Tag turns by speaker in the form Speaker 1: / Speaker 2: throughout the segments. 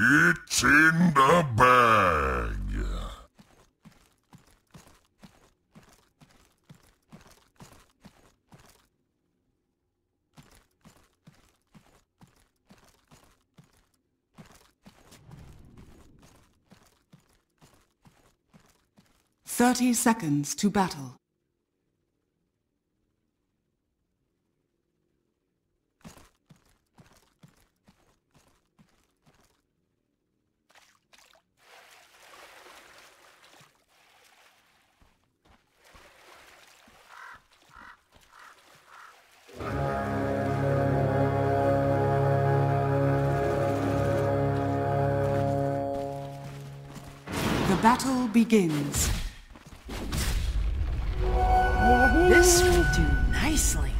Speaker 1: It's in the bag.
Speaker 2: "30 seconds to battle. The battle begins.
Speaker 3: This will do nicely.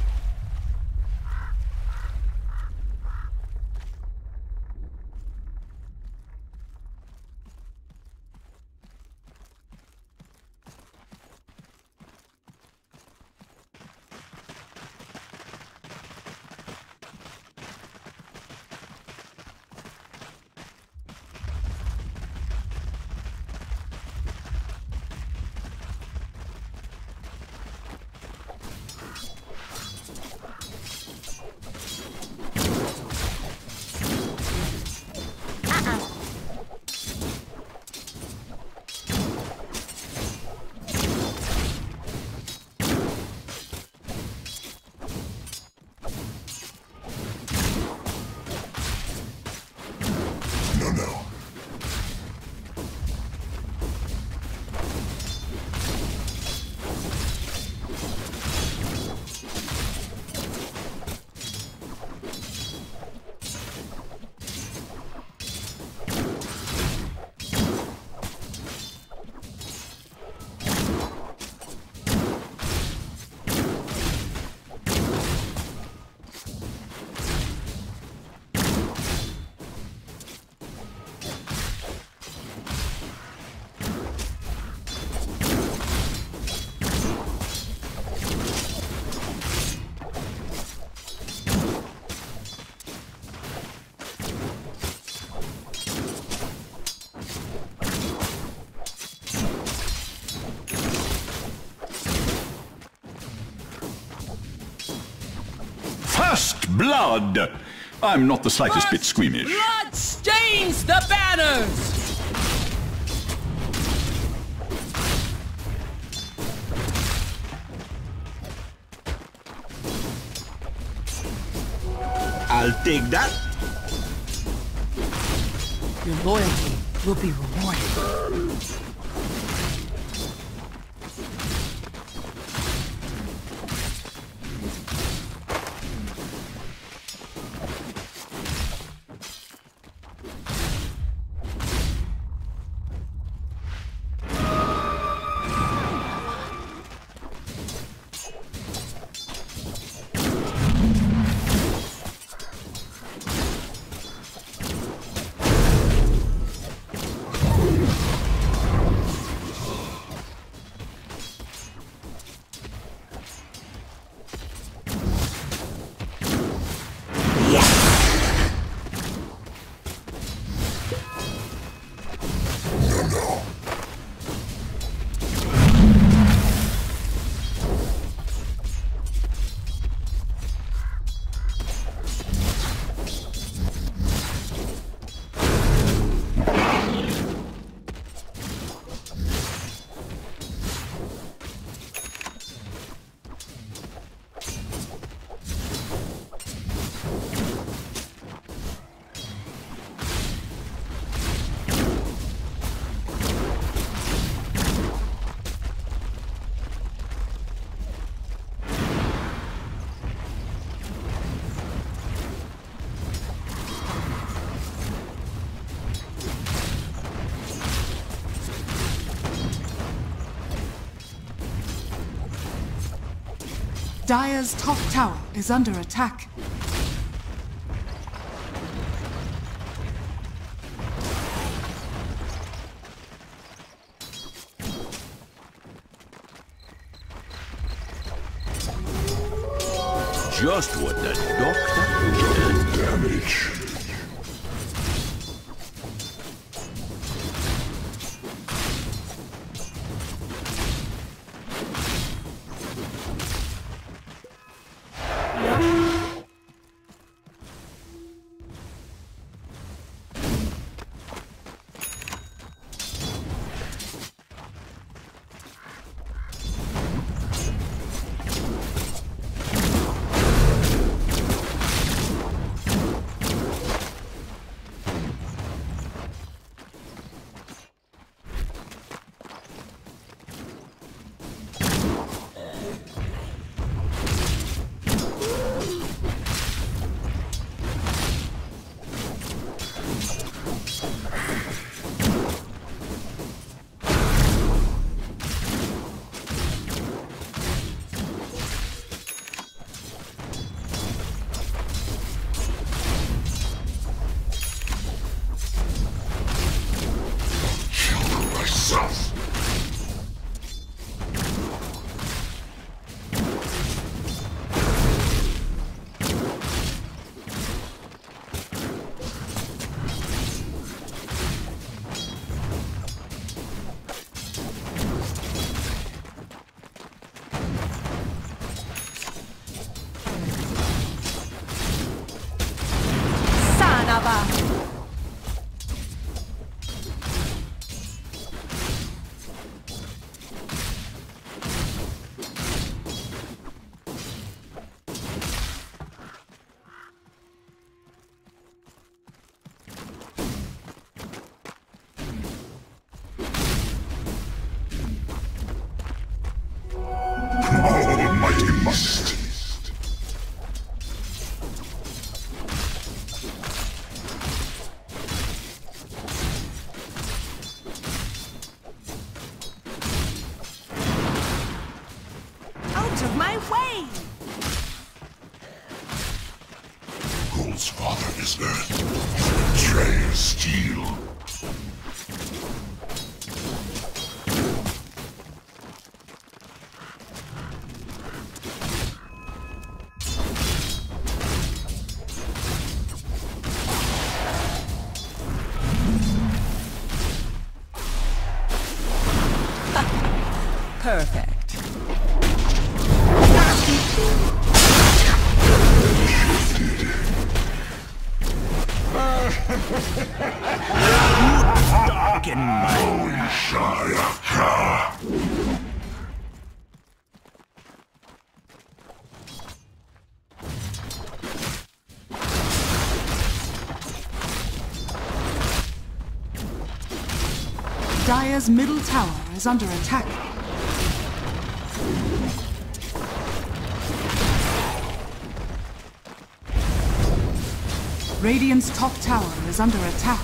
Speaker 4: First blood! I'm not the slightest bit squeamish.
Speaker 3: Blood stains the banners!
Speaker 5: I'll take that.
Speaker 3: Your loyalty will be rewarded.
Speaker 2: Dire's top tower is under attack.
Speaker 4: Just what the doctor needed.
Speaker 1: Damage. Feast.
Speaker 3: Out of my way!
Speaker 1: Gold's father is Earth. Betrayer Steel.
Speaker 3: Perfect.
Speaker 5: Darken my
Speaker 1: Shayaka.
Speaker 2: Dire's middle tower is under attack. Radiant's top tower is under attack.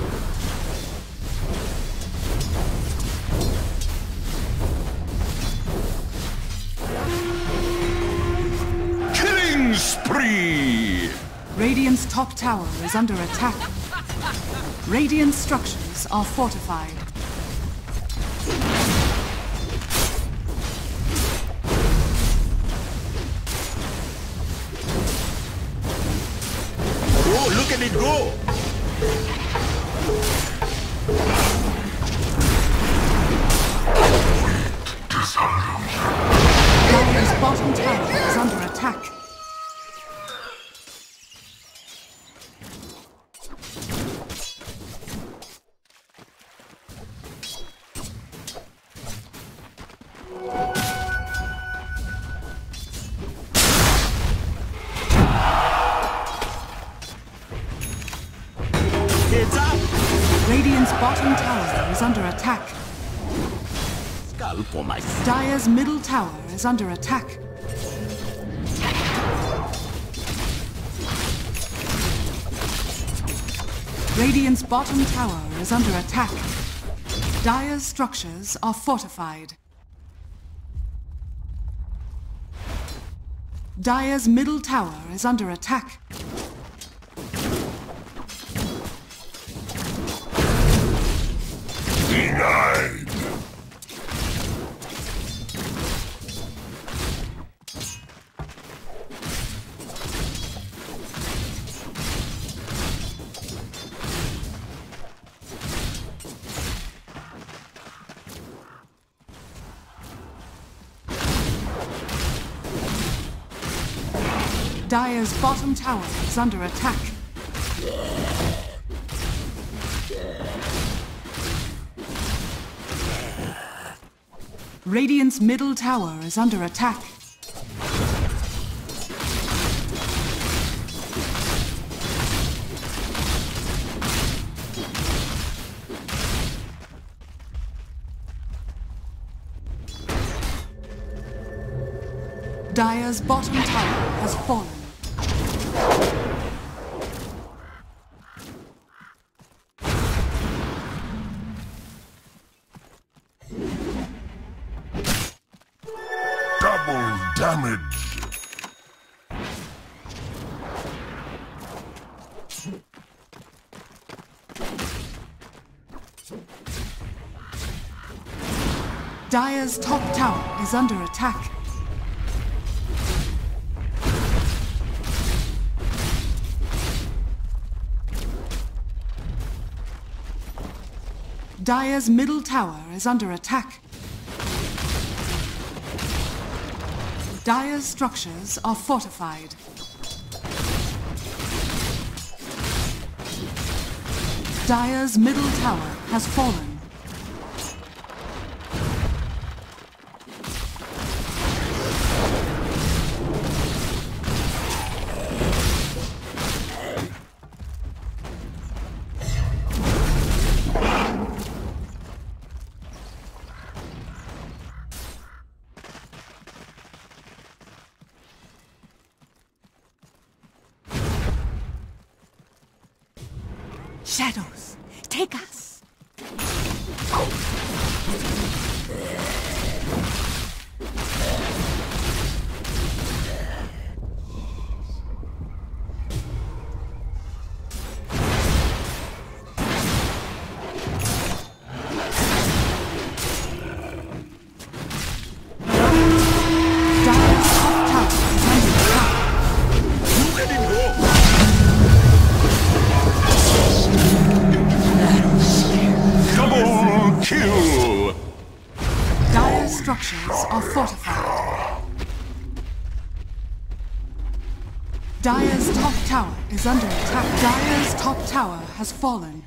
Speaker 4: Killing spree!
Speaker 2: Radiant's top tower is under attack. Radiant structures are fortified.
Speaker 5: Oh, look at it go!
Speaker 2: Dire's bottom tower is under attack.
Speaker 5: Heads up!
Speaker 2: Radiant's bottom tower is under attack.
Speaker 5: Skull for my
Speaker 2: Dire's middle tower is under attack. Radiant's bottom tower is under attack. Dire's structures are fortified. Dire's middle tower is under attack.
Speaker 1: Denied.
Speaker 2: Dire's bottom tower is under attack. Radiant's middle tower is under attack. Dire's bottom tower has fallen.
Speaker 1: Double damage.
Speaker 2: Dire's top tower is under attack. Dire's middle tower is under attack. Dire's structures are fortified. Dire's middle tower has fallen. Shadows, take us. Structures are fortified. Dire's top tower is under attack. Dire's top tower has fallen.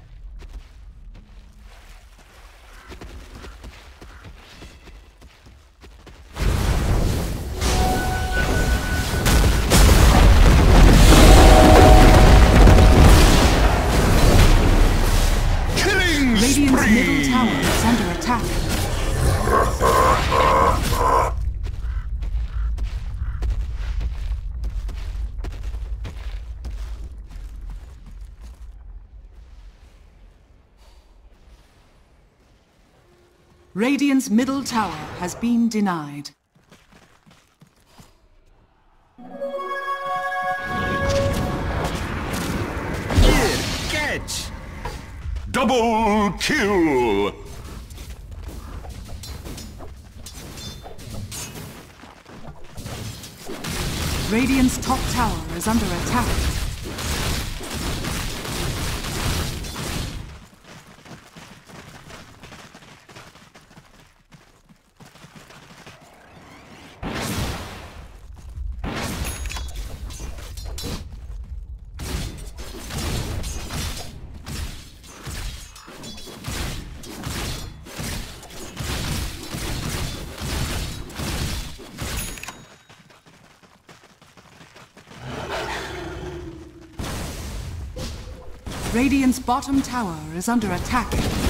Speaker 1: Killing
Speaker 2: Radiant's
Speaker 1: spree!
Speaker 2: middle tower is under attack. Radiant's middle tower has been denied.
Speaker 5: Here, catch!
Speaker 4: Double kill!
Speaker 2: Radiant's top tower is under attack. Radiant's bottom tower is under attack.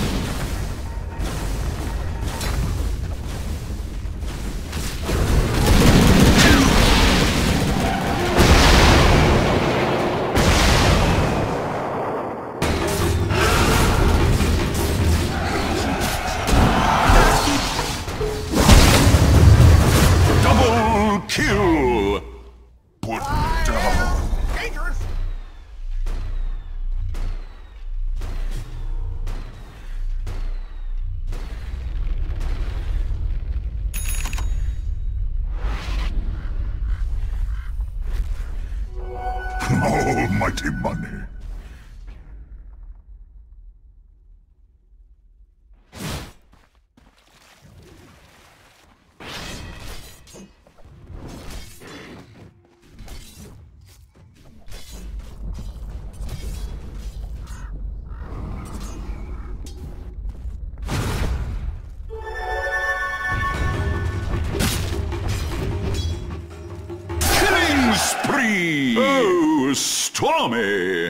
Speaker 4: Double kill!
Speaker 1: Put down.
Speaker 5: Dangerous!
Speaker 1: Almighty money.
Speaker 4: Killing spree! Oh, stormy!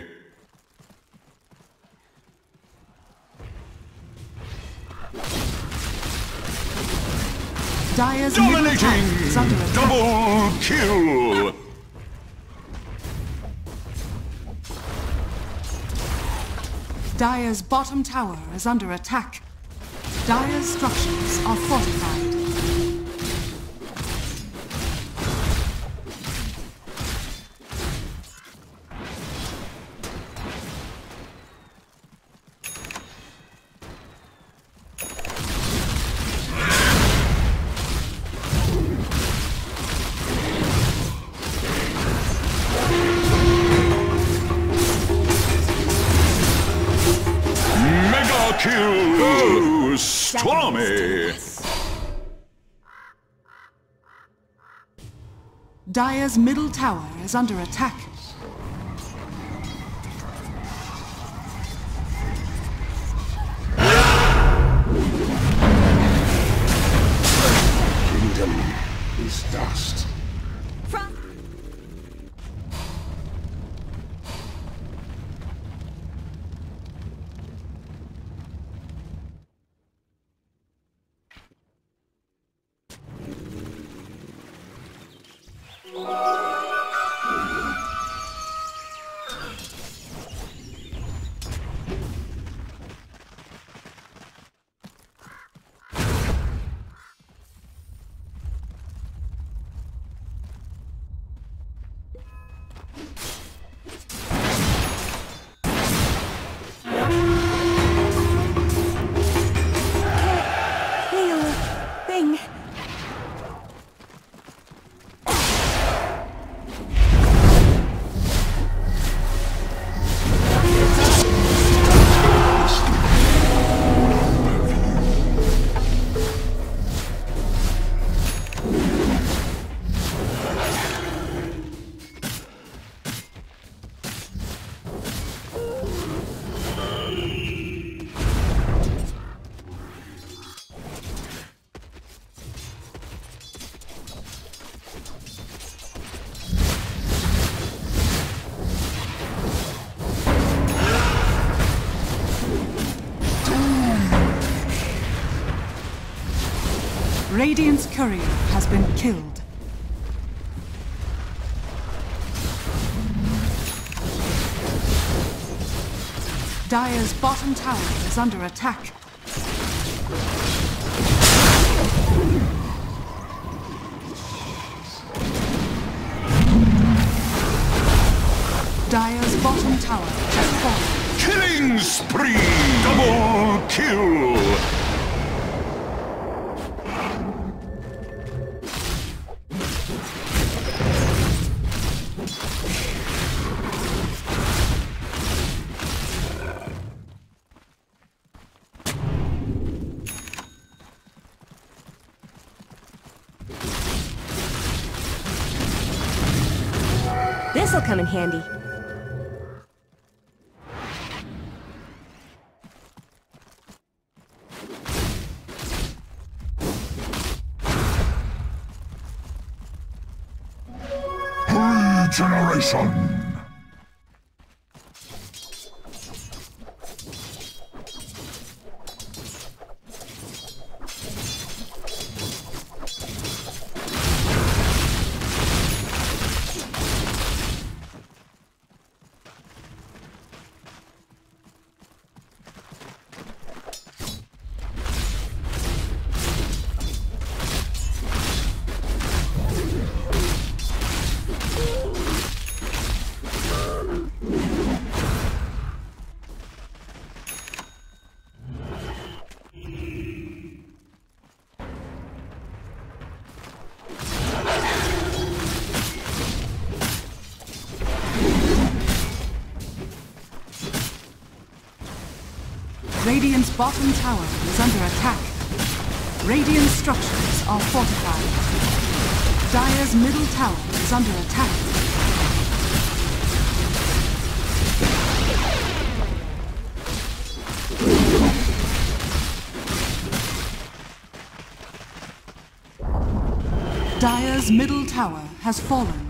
Speaker 2: Dire's middle tower
Speaker 4: Dominating!
Speaker 2: is under attack.
Speaker 4: Double kill!
Speaker 2: Dire's bottom tower is under attack. Dire's structures are fortified.
Speaker 4: Mega kill! Oh, stormy!
Speaker 2: Dire's middle tower is under attack.
Speaker 1: Kingdom is dust.
Speaker 2: Radiant's courier has been killed. Dire's bottom tower is under attack. Dire's bottom tower has fallen.
Speaker 1: Killing spree! Double kill!
Speaker 6: This'll come in handy.
Speaker 1: Regeneration!
Speaker 2: Radiant's bottom tower is under attack. Radiant structures are fortified. Dire's middle tower is under attack. Dire's middle tower has fallen.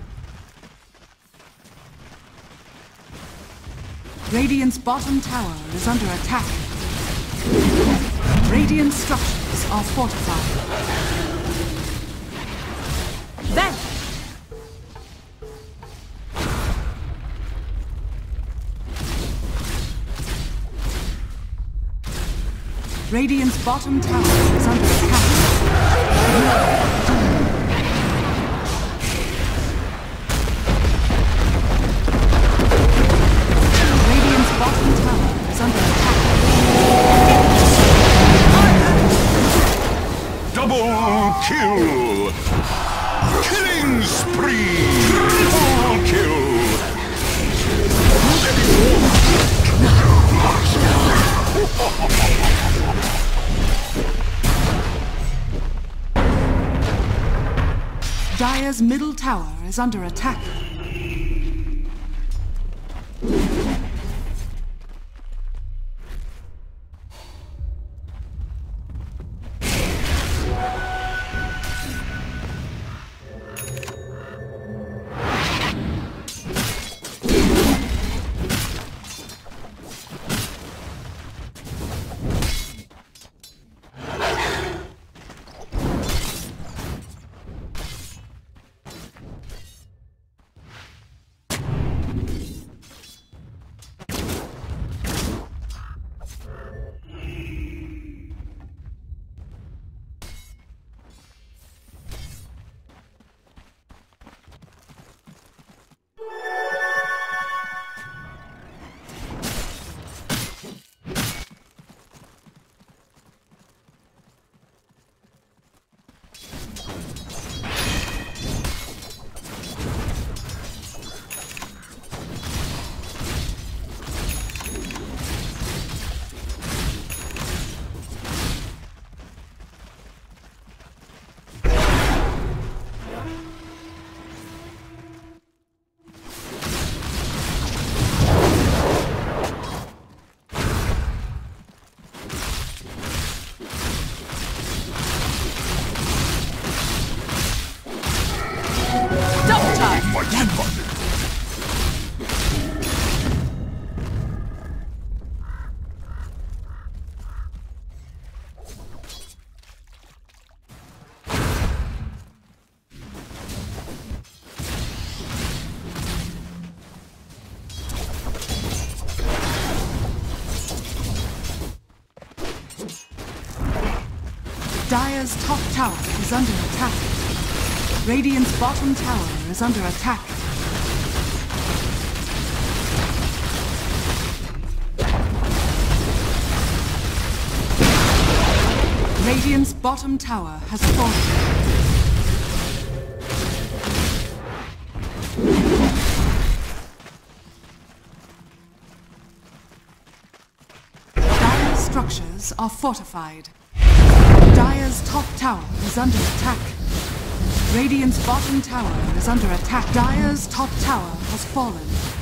Speaker 2: Radiant's bottom tower is under attack. Radiant structures are fortified.
Speaker 6: Then!
Speaker 2: Radiant's bottom tower is under attack. Radiant's bottom tower is under attack.
Speaker 1: Double kill! Killing spree! Triple kill!
Speaker 2: Dire's middle tower is under attack. Dire's top tower is under attack. Radiant's bottom tower is under attack. Radiant's bottom tower has fallen. Dire's structures are fortified. Dire's top tower is under attack. Radiant's bottom tower is under attack. Dire's top tower has fallen.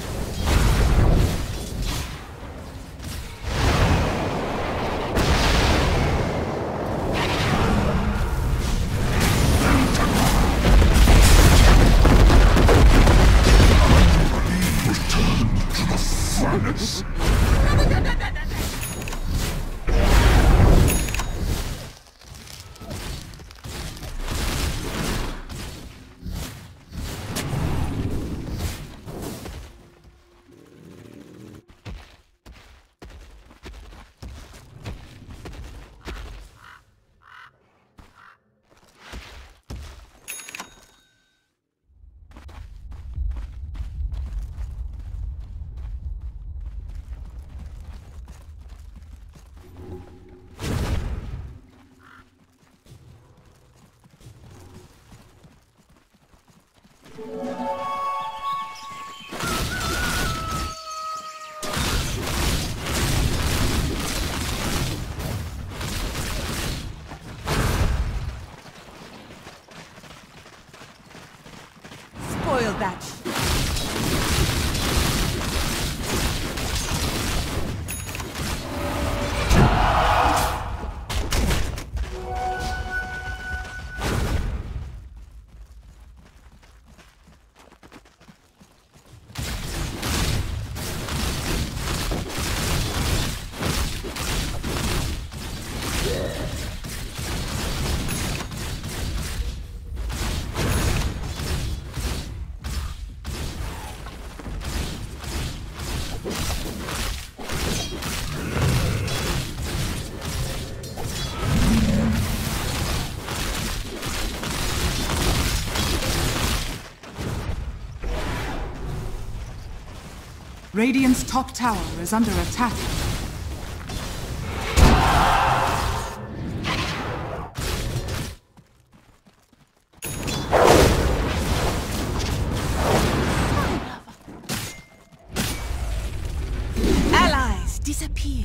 Speaker 3: Spoil that.
Speaker 2: Radiant's top tower is under attack.
Speaker 3: Allies disappear.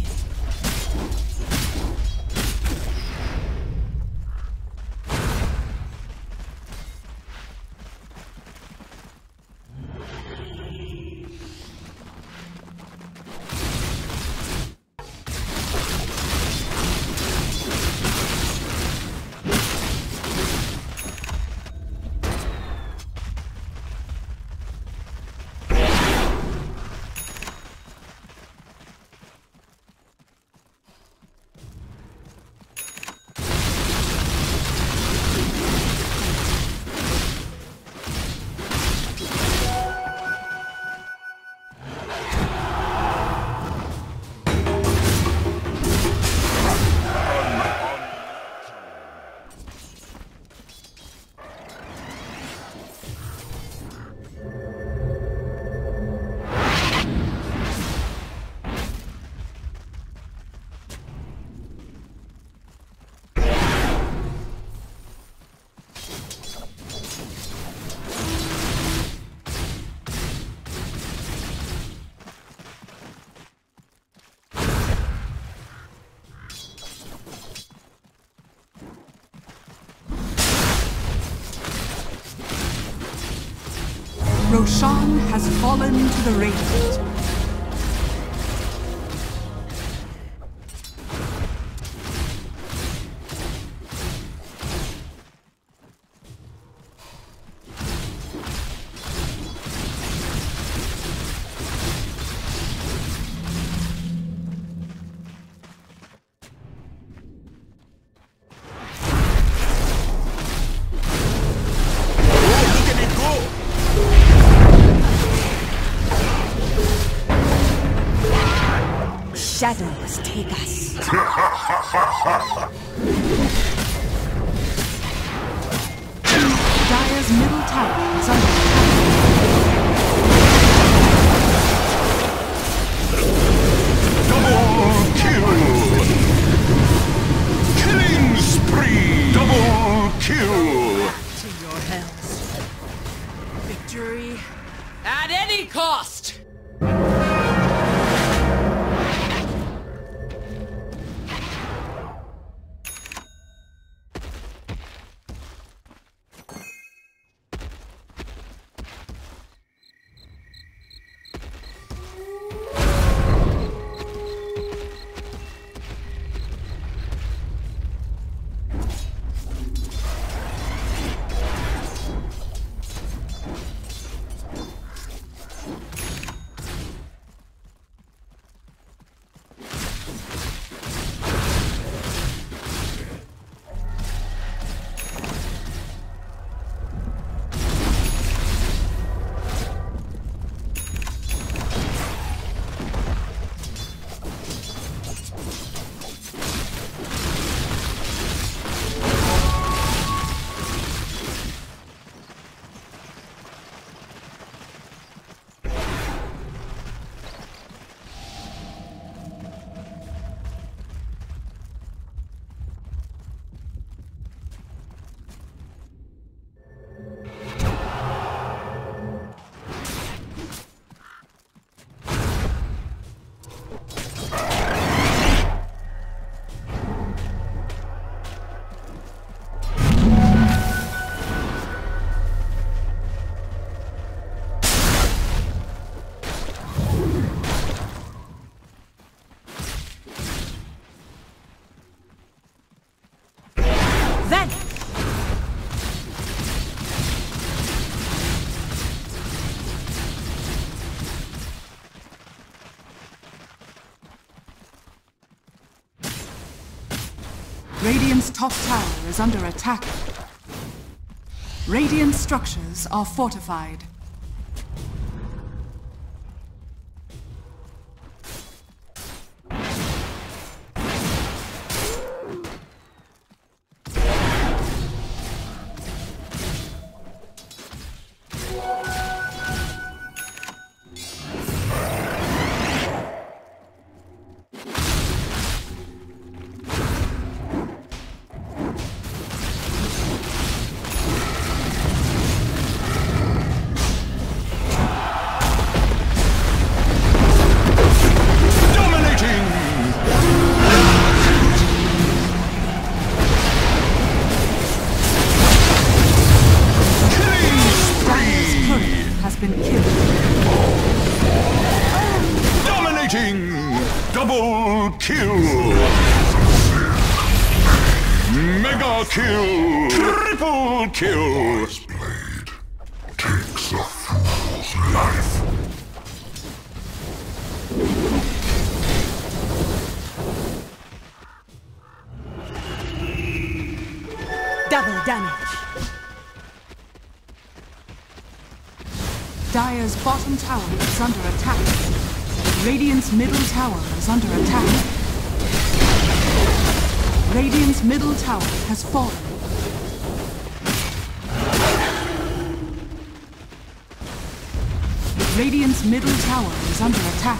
Speaker 2: Roshan has fallen to the Radiant.
Speaker 6: Shadows take us.
Speaker 2: Radiant's middle tower is under attack.
Speaker 1: Double kill! Killing spree! Double kill!
Speaker 3: To your hells. Victory at any cost!
Speaker 2: Radiant's top tower is under attack. Radiant structures are fortified.
Speaker 1: Double kill! Mega kill! Triple kill!
Speaker 7: This blade takes a fool's life.
Speaker 3: Double damage.
Speaker 2: Dire's bottom tower is under attack. Radiant's middle tower is under attack. Radiant's middle tower has fallen. Radiant's middle tower is under attack.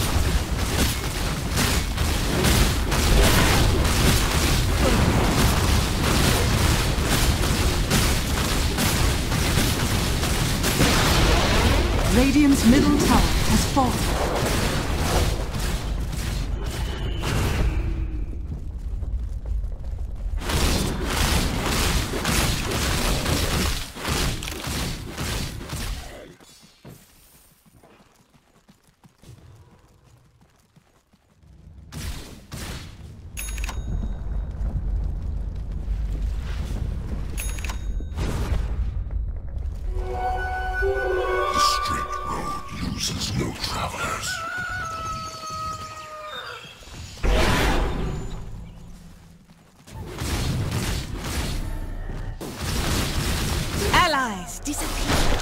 Speaker 2: Radiant's middle tower has fallen.
Speaker 7: No travelers.
Speaker 3: Allies disappear.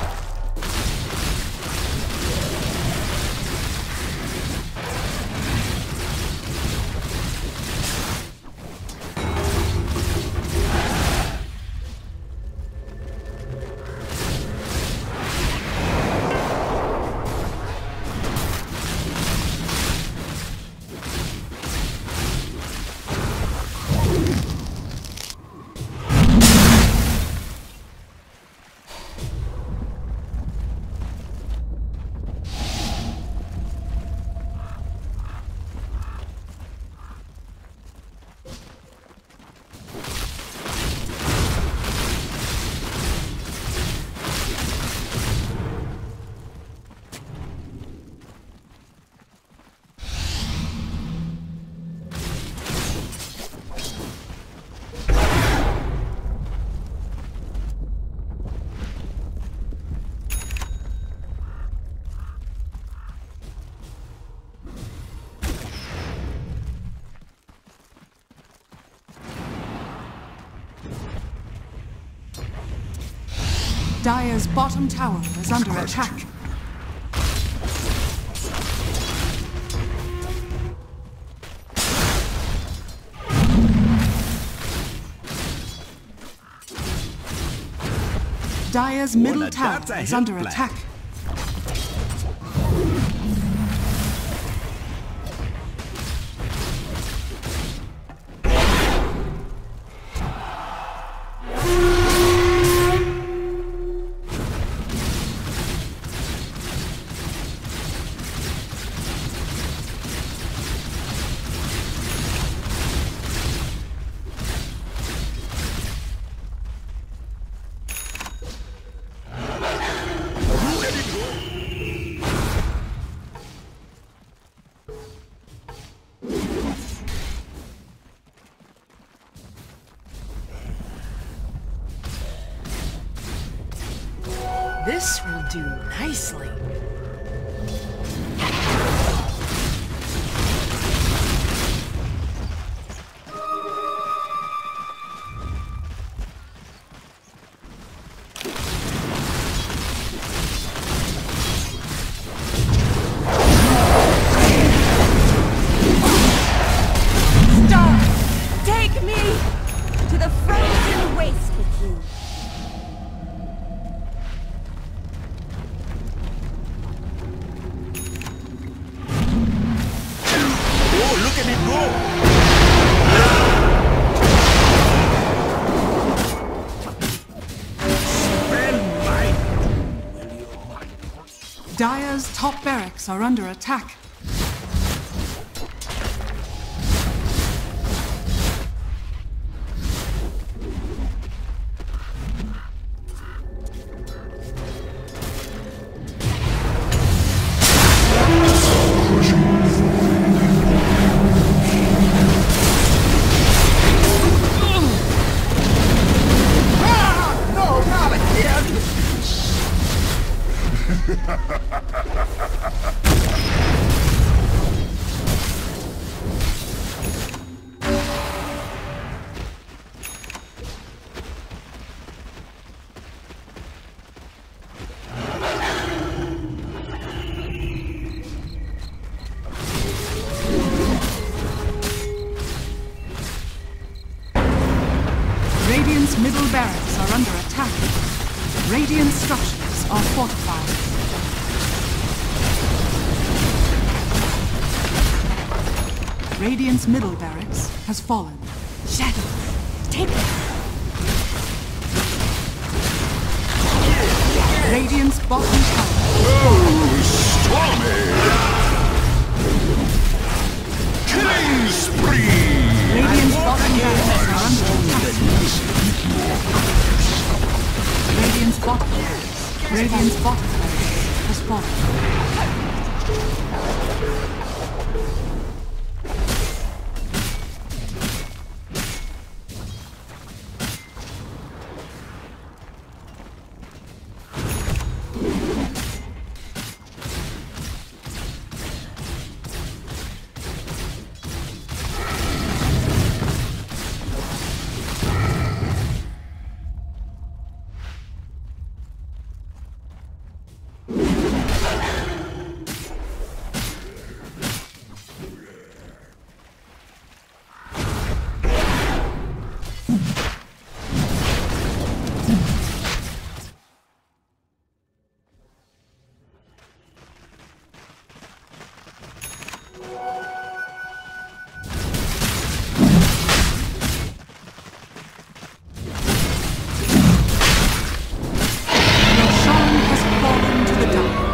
Speaker 2: Dire's bottom tower is under attack. Dire's middle tower is under attack.
Speaker 3: This will do nicely.
Speaker 6: Star, take me to the frozen waste with you.
Speaker 5: Oh, look at it go! Spell mine.
Speaker 2: Dire's top barracks are under attack.
Speaker 5: No, not again!
Speaker 2: Radiant's middle barracks are under attack. Radiant structures are fortified. Radiant's middle barracks has fallen.
Speaker 6: Shadow, take it.
Speaker 2: Radiant's bottom tower.
Speaker 1: Stormy! Killing spree!
Speaker 2: Radiant's bottom barracks are under attack. Radiant's bottom barracks. Radiant's bottom barracks has fallen. Roshan has fallen to the Dire.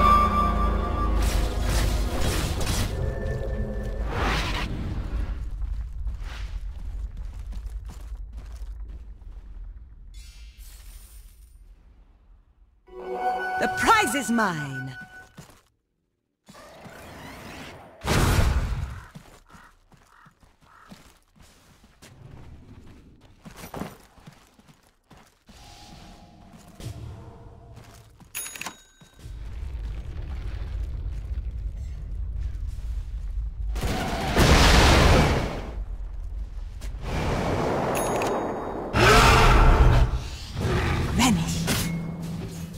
Speaker 3: The prize is mine. Vanish.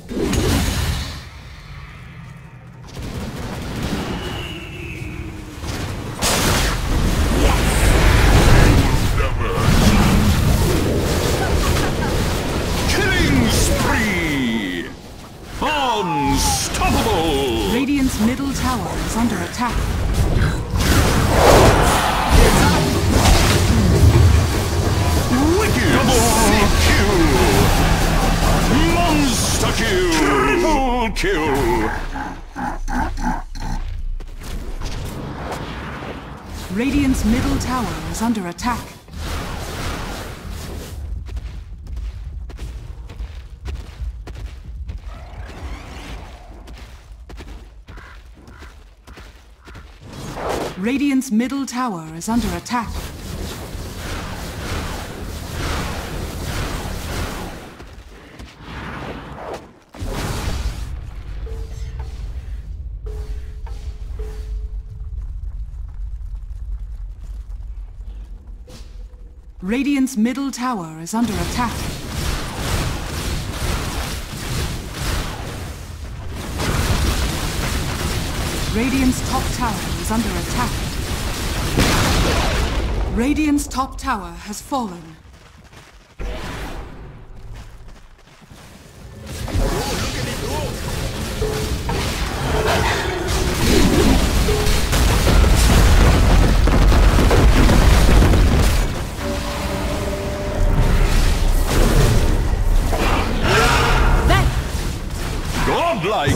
Speaker 2: middle tower is under attack.
Speaker 1: Wicked! Double kill! Monster kill! Triple kill!
Speaker 2: Radiant's middle tower is under attack. Radiant's middle tower is under attack. Radiant's middle tower is under attack. Radiant's top tower is under attack. Radiant's top tower has fallen.
Speaker 1: Godlike!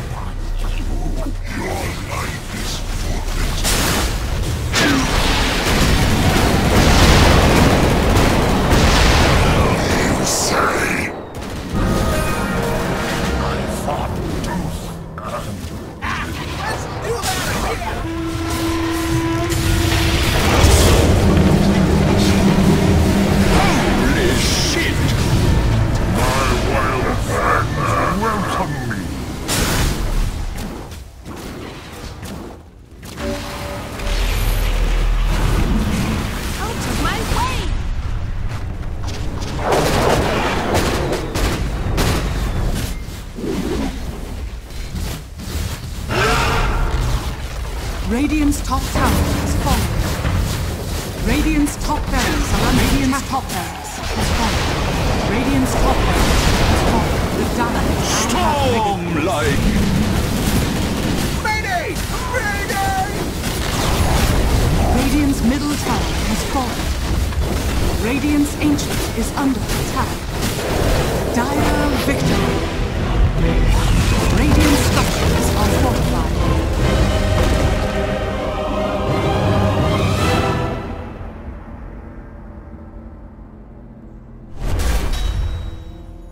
Speaker 2: Radiant's top tower has fallen. Radiant's top barracks are under Radiant's top barracks has fallen. Radiant's top barracks has fallen. The diamond
Speaker 1: Storm-like!
Speaker 5: Mayday! Mayday!
Speaker 2: Radiant's middle tower has fallen. Radiant's ancient is under attack. Dire victory. Radiant structures are fortified.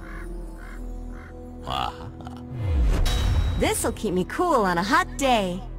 Speaker 6: This'll keep me cool on a hot day.